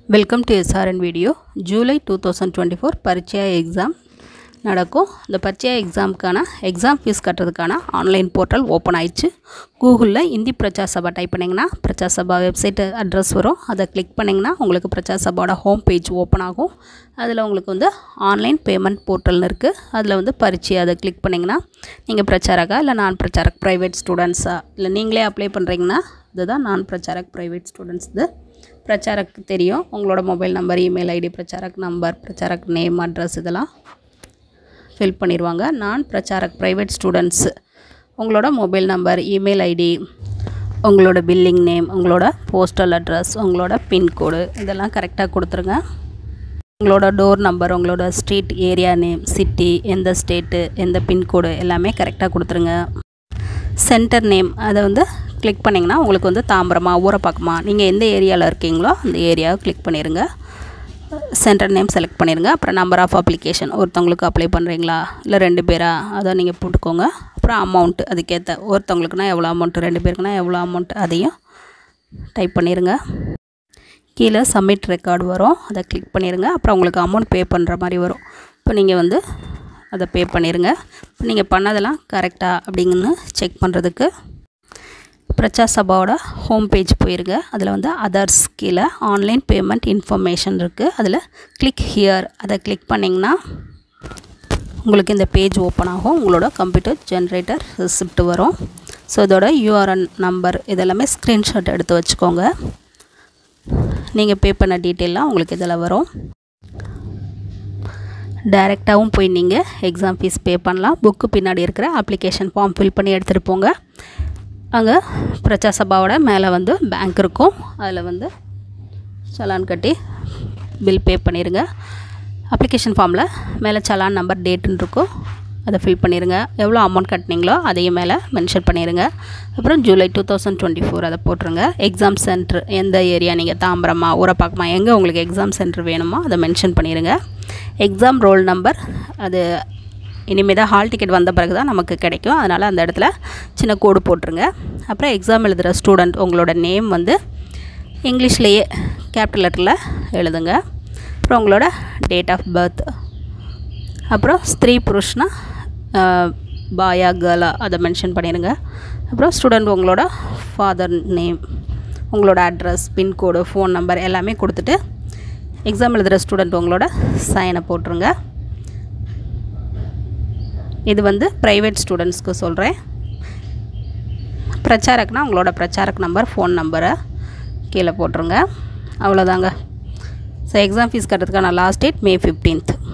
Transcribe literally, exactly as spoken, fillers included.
Welcome to SRN video. July two thousand twenty four பரீட்சா exam நடக்கும். இந்த பரீட்சா எக்ஸாமுக்கான எக்ஸாம் ஃபீஸ் கட்டுறதுக்கான ஆன்லைன் போர்ட்டல் ஓப்பன் ஆயிடுச்சு. கூகுளில் இந்தி பிரச்சார் சபா டைப் பண்ணிங்கன்னா பிரச்சார் சபா வெப்சைட் அட்ரஸ் வரும். அதை கிளிக் பண்ணிங்கன்னா உங்களுக்கு பிரச்சார் சபாவோட ஹோம் பேஜ் ஓப்பன் ஆகும். அதில் உங்களுக்கு வந்து ஆன்லைன் பேமெண்ட் போர்ட்டல்னு இருக்குது. அதில் வந்து பரீட்சை அதை கிளிக் பண்ணிங்கன்னா நீங்கள் பிரச்சாரக்கா இல்லை நான் பிரச்சாரக் ப்ரைவேட் ஸ்டூடெண்ட்ஸா இல்லை நீங்களே அப்ளை பண்ணுறீங்கன்னா இதுதான் நான் பிரச்சாரக் ப்ரைவேட் ஸ்டூடெண்ட்ஸ். இது பிரச்சாரக்கு தெரியும். உங்களோட மொபைல் நம்பர், இமெயில் ஐடி, பிரச்சாரக் நம்பர், பிரச்சாரக் நேம், அட்ரஸ் இதெல்லாம் ஃபில் பண்ணிடுவாங்க. நான் பிரச்சாரக் ப்ரைவேட் ஸ்டூடெண்ட்ஸு உங்களோட மொபைல் நம்பர், இமெயில் ஐடி, உங்களோட பில்லிங் நேம், உங்களோட போஸ்டல் அட்ரஸ், உங்களோட பின்கோடு இதெல்லாம் கரெக்டாக கொடுத்துருங்க. உங்களோட டோர் நம்பர், உங்களோட ஸ்ட்ரீட், ஏரியா நேம், சிட்டி, எந்த ஸ்டேட்டு, எந்த பின்கோடு எல்லாமே கரெக்டாக கொடுத்துருங்க. சென்டர் நேம் அதை வந்து கிளிக் பண்ணிங்கன்னா உங்களுக்கு வந்து தாம்பரமா, ஊரப்பாக்கமா, நீங்கள் எந்த ஏரியாவில் இருக்கீங்களோ அந்த ஏரியாவை கிளிக் பண்ணிடுங்க. சென்டர் நேம் செலக்ட் பண்ணிடுங்க. அப்புறம் நம்பர் ஆஃப் அப்ளிகேஷன், ஒருத்தவங்களுக்கு அப்ளை பண்ணுறீங்களா இல்லை ரெண்டு பேரா அதை நீங்கள் போட்டுக்கோங்க. அப்புறம் அமௌண்ட்டு அதுக்கேற்ற, ஒருத்தவங்களுக்குனா எவ்வளோ அமௌண்ட்டு, ரெண்டு பேருக்குனா எவ்வளோ அமௌண்ட்டு அதையும் டைப் பண்ணிடுங்க. கீழே சப்மிட் ரெக்கார்டு வரும், அதை கிளிக் பண்ணிடுங்க. அப்புறம் உங்களுக்கு அமௌண்ட் பே பண்ணுற மாதிரி வரும். இப்போ நீங்கள் வந்து அதை பே பண்ணிடுங்க. இப்போ நீங்கள் பண்ணதெல்லாம் கரெக்டாக அப்படிங்கன்னு செக் பண்ணுறதுக்கு பிரச்சார் சபாவோட ஹோம் பேஜ் போயிருங்க. அதில் வந்து அதர்ஸ் கீழே ஆன்லைன் பேமெண்ட் இன்ஃபர்மேஷன் இருக்குது. அதில் கிளிக் ஹியர் அதை கிளிக் பண்ணிங்கன்னா உங்களுக்கு இந்த பேஜ் ஓப்பன் ஆகும். உங்களோட கம்ப்யூட்டர் ஜென்ரேட்டர் ரிசிப்ட் வரும். ஸோ இதோட யூஆர்என் நம்பர் இதெல்லாமே ஸ்க்ரீன்ஷாட் எடுத்து வச்சுக்கோங்க. நீங்கள் பே பண்ண டீட்டெயிலாம் உங்களுக்கு இதில் வரும். டைரெக்டாகவும் போய் நீங்கள் எக்ஸாம் ஃபீஸ் பே பண்ணலாம். புக்கு பின்னாடி இருக்கிற அப்ளிகேஷன் ஃபார்ம் ஃபில் பண்ணி எடுத்துகிட்டு போங்க. அங்கே பிரச்சார் சபாவோட மேலே வந்து பேங்க் இருக்கும். அதில் வந்து சலான் கட்டி பில் பே பண்ணிடுங்க. அப்ளிகேஷன் ஃபார்மில் மேலே சலான் நம்பர் டேட்டுன்னு இருக்கும், அதை ஃபில் பண்ணிடுங்க. எவ்வளோ அமௌண்ட் கட்டினீங்களோ அதையும் மேலே மென்ஷன் பண்ணிடுங்க. அப்புறம் July two thousand twenty four அதை போட்டுருங்க. எக்ஸாம் சென்டர் எந்த ஏரியா, நீங்கள் தாம்பரமா, ஊரப்பாக்கமா, எங்கே உங்களுக்கு எக்ஸாம் சென்டர் வேணுமோ அதை மென்ஷன் பண்ணிடுங்க. எக்ஸாம் ரோல் நம்பர் அது இனிமேல் தான் ஹால் டிக்கெட் வந்த பிறகு தான் நமக்கு கிடைக்கும். அதனால் அந்த இடத்துல சின்ன கோடு போட்டுருங்க. அப்புறம் எக்ஸாம் எழுதுகிற ஸ்டூடெண்ட் உங்களோட நேம் வந்து இங்கிலீஷ்லேயே கேபிட்டல் லெட்டரில் எழுதுங்க. அப்புறம் உங்களோட டேட் ஆஃப் பர்த், அப்புறம் ஸ்திரீ புருஷ்னா பாயா கேர்ளா அதை மென்ஷன் பண்ணிடுங்க. அப்புறம் ஸ்டூடெண்ட் உங்களோட ஃபாதர் நேம், உங்களோட அட்ரஸ், பின்கோடு, ஃபோன் நம்பர் எல்லாமே கொடுத்துட்டு எக்ஸாம் எழுதுகிற ஸ்டூடெண்ட் உங்களோட சைனை போட்டுருங்க. இது வந்து ப்ரைவேட் ஸ்டூடெண்ட்ஸ்க்கு சொல்கிறேன். பிரச்சாரக்னா உங்களோட பிரச்சாரக் நம்பர், ஃபோன் நம்பரை கீழே போட்டுருங்க. அவ்வளோதாங்க. ஸோ எக்ஸாம் ஃபீஸ் கட்டுறதுக்கான லாஸ்ட் டேட் மே ஃபிஃப்டீன்த்.